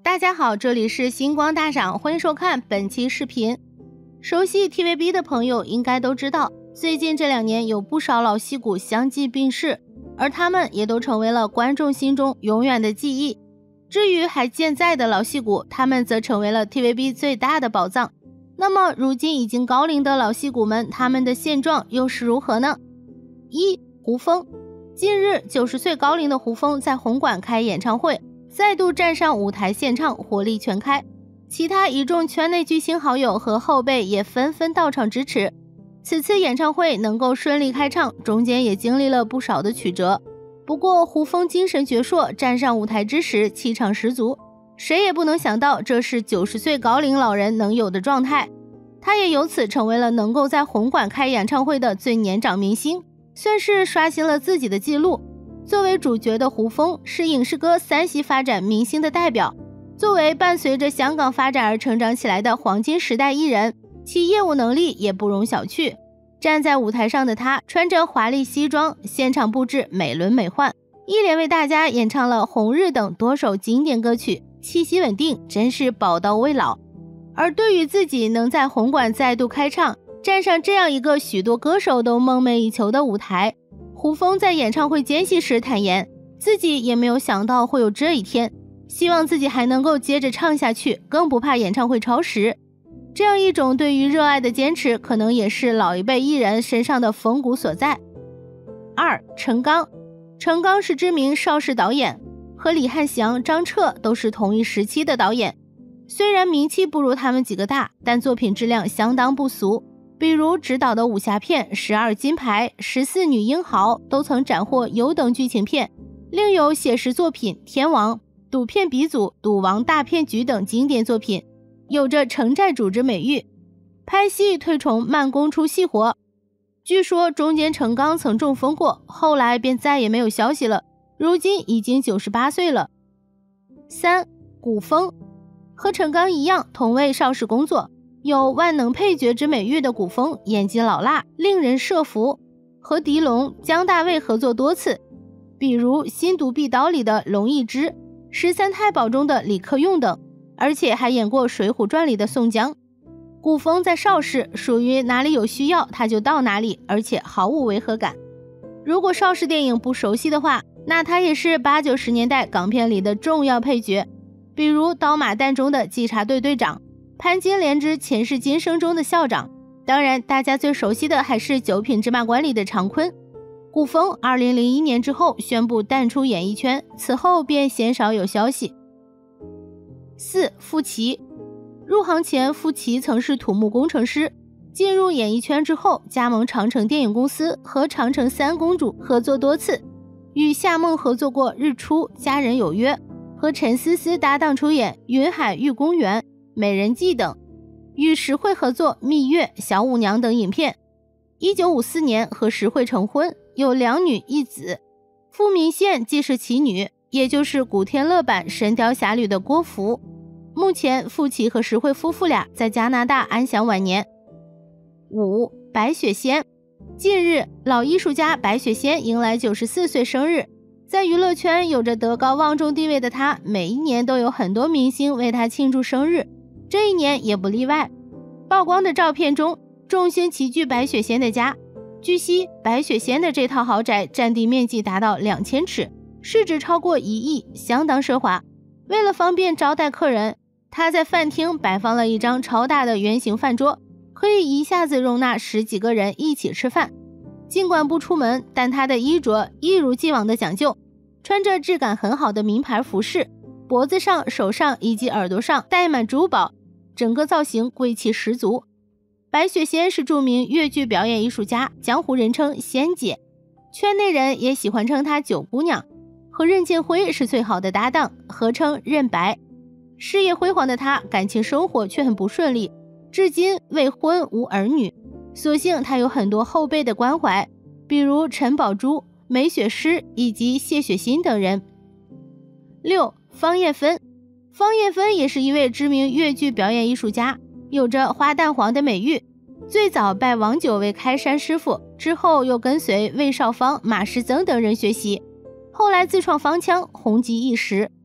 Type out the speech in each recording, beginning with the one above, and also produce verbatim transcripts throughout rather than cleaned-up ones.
大家好，这里是星光大赏，欢迎收看本期视频。熟悉 T V B 的朋友应该都知道，最近这两年有不少老戏骨相继病逝，而他们也都成为了观众心中永远的记忆。至于还健在的老戏骨，他们则成为了 T V B 最大的宝藏。那么如今已经高龄的老戏骨们，他们的现状又是如何呢？一、胡枫。近日九十岁高龄的胡枫在红馆开演唱会，再度站上舞台献唱，火力全开。其他一众圈内巨星好友和后辈也纷纷到场支持。此次演唱会能够顺利开唱，中间也经历了不少的曲折。不过胡枫精神矍铄，站上舞台之时气场十足，谁也不能想到这是九十岁高龄老人能有的状态。他也由此成为了能够在红馆开演唱会的最年长明星，算是刷新了自己的记录。作为主角的胡枫是影视歌三栖发展明星的代表，作为伴随着香港发展而成长起来的黄金时代艺人，其业务能力也不容小觑。站在舞台上的他穿着华丽西装，现场布置美轮美奂，一连为大家演唱了《红日》等多首经典歌曲，气息稳定，真是宝刀未老。而对于自己能在红馆再度开唱，站上这样一个许多歌手都梦寐以求的舞台，胡枫在演唱会间隙时坦言，自己也没有想到会有这一天，希望自己还能够接着唱下去，更不怕演唱会超时。这样一种对于热爱的坚持，可能也是老一辈艺人身上的风骨所在。二、陈刚。陈刚是知名邵氏导演，和李翰祥、张彻都是同一时期的导演。虽然名气不如他们几个大，但作品质量相当不俗，比如执导的武侠片《十二金牌》《十四女英豪》都曾斩获优等剧情片，另有写实作品《天王》、赌片鼻祖《赌王大骗局》等经典作品，有着城寨主之美誉。拍戏推崇慢工出细活，据说中间陈刚曾中风过，后来便再也没有消息了，如今已经九十八岁了。三、古风。和陈刚一样同为邵氏工作，有万能配角之美誉的古风演技老辣，令人摄服，和狄龙、姜大卫合作多次，比如《新独臂刀》里的龙一之，十三太保中的李克用等，而且还演过《水浒传》里的宋江。古风在邵氏属于哪里有需要他就到哪里，而且毫无违和感。如果邵氏电影不熟悉的话，那他也是八九十年代港片里的重要配角，比如《刀马旦》中的稽查队队长，潘金莲之前世今生中的校长，当然大家最熟悉的还是九品芝麻官里的常坤。古风二零零一年之后宣布淡出演艺圈，此后便鲜少有消息。四、傅奇。入行前傅奇曾是土木工程师，进入演艺圈之后加盟长城电影公司，和长城三公主合作多次，与夏梦合作过《日出》《家人有约》，和陈思思搭档出演《云海玉公园》《美人计》等，与石慧合作《蜜月》《小舞娘》等影片。一九五四年和石慧成婚，有两女一子。傅明宪既是其女，也就是古天乐版《神雕侠侣》的郭芙。目前傅奇和石慧夫妇俩在加拿大安享晚年。五、白雪仙。近日老艺术家白雪仙迎来九十四岁生日，在娱乐圈有着德高望重地位的她，每一年都有很多明星为她庆祝生日，这一年也不例外。曝光的照片中，众星齐聚白雪仙的家。据悉，白雪仙的这套豪宅占地面积达到两千尺，市值超过一亿，相当奢华。为了方便招待客人，她在饭厅摆放了一张超大的圆形饭桌，可以一下子容纳十几个人一起吃饭。尽管不出门，但她的衣着一如既往的讲究，穿着质感很好的名牌服饰，脖子上、手上以及耳朵上戴满珠宝，整个造型贵气十足。白雪仙是著名越剧表演艺术家，江湖人称仙姐，圈内人也喜欢称她九姑娘，和任剑辉是最好的搭档，合称任白。事业辉煌的她，感情生活却很不顺利，至今未婚无儿女，所幸她有很多后辈的关怀，比如陈宝珠、梅雪诗以及谢雪心等人。六、方艳芬。方艳芬也是一位知名越剧表演艺术家，有着花旦皇的美誉，最早拜王九为开山师傅，之后又跟随魏少芳、马师曾等人学习，后来自创方腔，红极一时。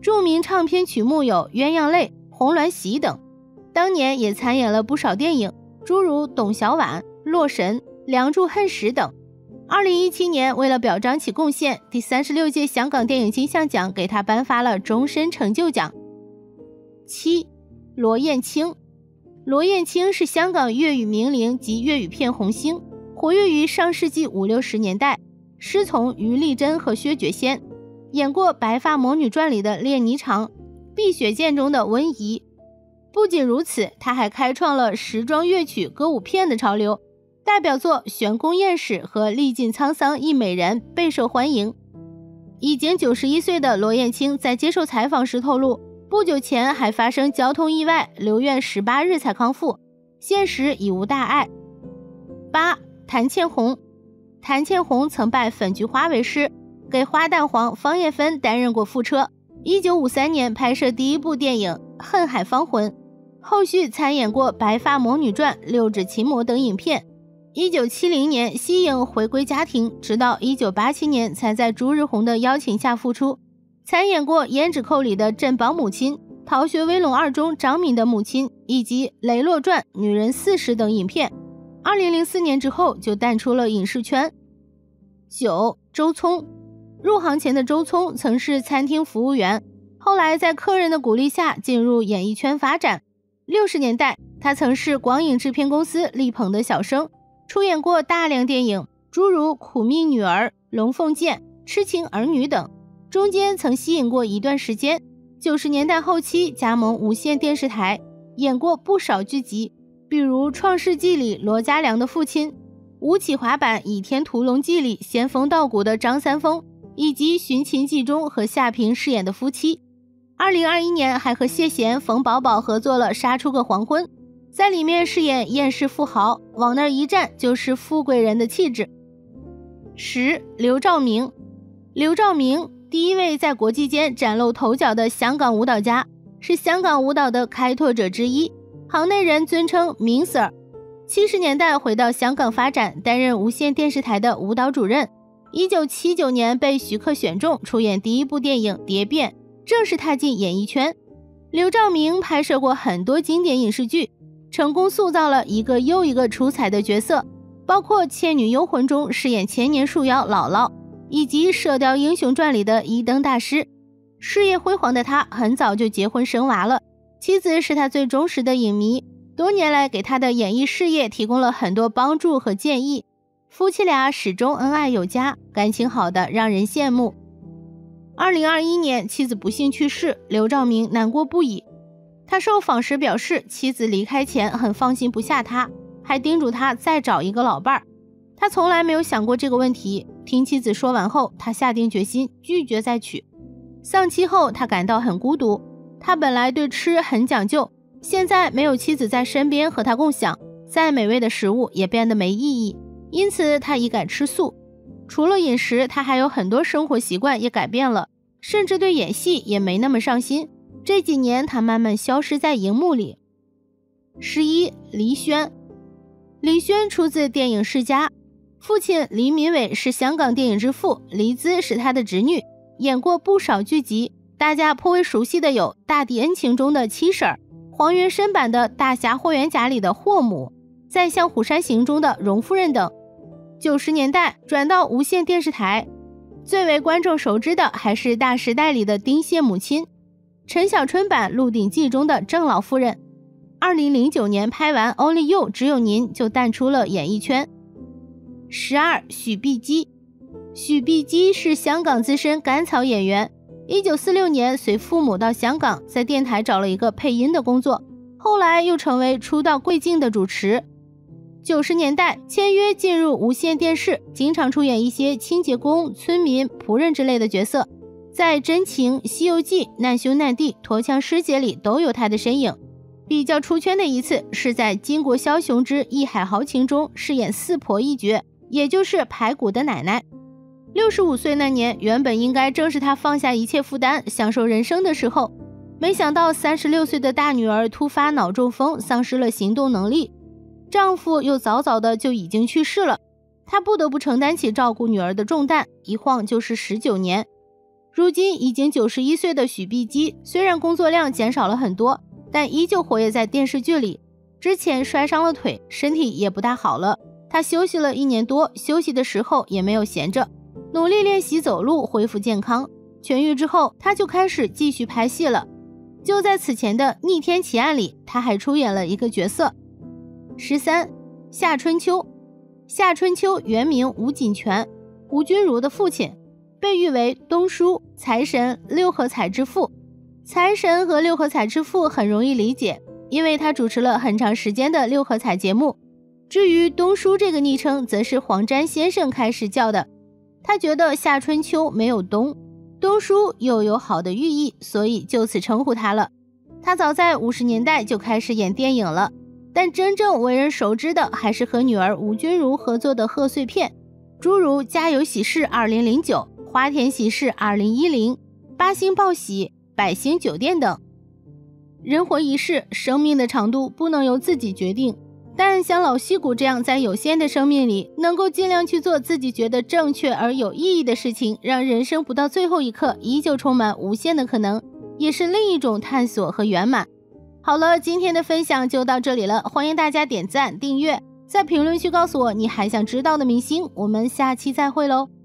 著名唱片曲目有《鸳鸯泪》《红鸾喜》等。当年也参演了不少电影，诸如《董小宛》《洛神》《梁祝恨时》等。二零一七年，为了表彰其贡献，第三十六届香港电影金像奖给他颁发了终身成就奖。七、罗燕青。罗燕青是香港粤语名伶及粤语片红星，活跃于上世纪五六十年代，师从余丽珍和薛觉先，演过《白发魔女传》里的练霓裳，《碧血剑》中的温宜。不仅如此，他还开创了时装乐曲歌舞片的潮流，代表作《玄宫艳史》和《历尽沧桑一美人》备受欢迎。已经九十一岁的罗燕青在接受采访时透露，不久前还发生交通意外，留院十八日才康复，现时已无大碍。八、谭倩红。谭倩红曾拜粉菊花为师，给花旦皇方艳芬担任过副车。一九五三年拍摄第一部电影《恨海芳魂》，后续参演过《白发魔女传》《六指琴魔》等影片。一九七零年息影回归家庭，直到一九八七年才在朱日红的邀请下复出，参演过《胭脂扣》里的振邦母亲，《逃学威龙二》中张敏的母亲，以及《雷洛传》《女人四十》等影片。二零零四年之后就淡出了影视圈。九、周聪。入行前的周聪曾是餐厅服务员，后来在客人的鼓励下进入演艺圈发展。六十年代，他曾是广影制片公司力捧的小生，出演过大量电影，诸如《苦命女儿》《龙凤剑》《痴情儿女》等，中间曾吸引过一段时间。九十年代后期加盟无线电视台，演过不少剧集，比如《创世纪》里罗家良的父亲，《吴起滑板倚天屠龙记》里仙风道骨的张三丰，以及《寻秦记》中和夏萍饰演的夫妻。二零二一年还和谢贤、冯宝宝合作了《杀出个黄昏》，在里面饰演厌世富豪，往那儿一站就是富贵人的气质。十、刘兆明。刘兆明，第一位在国际间崭露头角的香港舞蹈家，是香港舞蹈的开拓者之一，行内人尊称明 Sir。七十年代回到香港发展，担任无线电视台的舞蹈主任。一九七九年被徐克选中出演第一部电影《蝶变》，正式踏进演艺圈。刘兆明拍摄过很多经典影视剧，成功塑造了一个又一个出彩的角色，包括《倩女幽魂》中饰演千年树妖姥姥，以及《射雕英雄传》里的一灯大师。事业辉煌的他很早就结婚生娃了，妻子是他最忠实的影迷，多年来给他的演艺事业提供了很多帮助和建议。夫妻俩始终恩爱有加，感情好的让人羡慕。二零二一年妻子不幸去世，刘兆明难过不已。他受访时表示，妻子离开前很放心不下他，还叮嘱他再找一个老伴儿。他从来没有想过这个问题，听妻子说完后，他下定决心拒绝再娶。丧妻后，他感到很孤独。他本来对吃很讲究，现在没有妻子在身边和他共享，再美味的食物也变得没意义，因此他已改吃素。除了饮食，他还有很多生活习惯也改变了，甚至对演戏也没那么上心。这几年他慢慢消失在荧幕里。十一、黎轩。黎轩出自电影世家，父亲黎民伟是香港电影之父，黎姿是他的侄女，演过不少剧集，大家颇为熟悉的有《大地恩情》中的七婶儿，黄元申版的《大侠霍元甲》里的霍母，《再向虎山行》中的荣夫人等。九十年代转到无线电视台，最为观众熟知的还是《大时代》里的丁蟹母亲，陈小春版《鹿鼎记》中的郑老夫人。二零零九年拍完《Only You》只有您就淡出了演艺圈。十二、许碧基。许碧基是香港资深甘草演员，一九四六年随父母到香港，在电台找了一个配音的工作，后来又成为出道贵境的主持。九十年代签约进入无线电视，经常出演一些清洁工、村民、仆人之类的角色，在《真情》《西游记》《难兄难弟》《驼枪师姐》里都有他的身影。比较出圈的一次是在《金国枭雄之义海豪情》中饰演四婆一角，也就是排骨的奶奶。六十五岁那年，原本应该正是他放下一切负担享受人生的时候，没想到三十六岁的大女儿突发脑中风，丧失了行动能力，丈夫又早早的就已经去世了，她不得不承担起照顾女儿的重担，一晃就是十九年。 如今已经九十一岁的许碧姬，虽然工作量减少了很多，但依旧活跃在电视剧里。之前摔伤了腿，身体也不大好了，她休息了一年多，休息的时候也没有闲着，努力练习走路，恢复健康。痊愈之后，她就开始继续拍戏了。就在此前的《逆天奇案》里，她还出演了一个角色。十三，夏春秋。夏春秋原名吴锦泉，吴君如的父亲，被誉为东书、财神、六合彩之父。财神和六合彩之父很容易理解，因为他主持了很长时间的六合彩节目。至于东书这个昵称，则是黄沾先生开始叫的。他觉得夏春秋没有东，东书又有好的寓意，所以就此称呼他了。他早在五十年代就开始演电影了，但真正为人熟知的还是和女儿吴君如合作的贺岁片，诸如《家有喜事二零零九》、《花田喜事二零一零》、《八星报喜》、《百星酒店》等。人活一世，生命的长度不能由自己决定，但像老戏骨这样在有限的生命里，能够尽量去做自己觉得正确而有意义的事情，让人生不到最后一刻依旧充满无限的可能，也是另一种探索和圆满。好了，今天的分享就到这里了，欢迎大家点赞订阅，在评论区告诉我你还想知道的明星，我们下期再会喽。